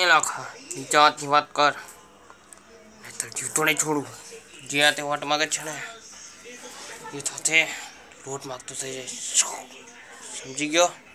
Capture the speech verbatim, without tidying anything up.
नाख नीचे हाथ बात कर नहीं तो जीवतो नहीं छोड़ू ज्યાં તે વોટ માગે છે ને એ સાથે લોટ માગતો થઈ જાય समझी गयो।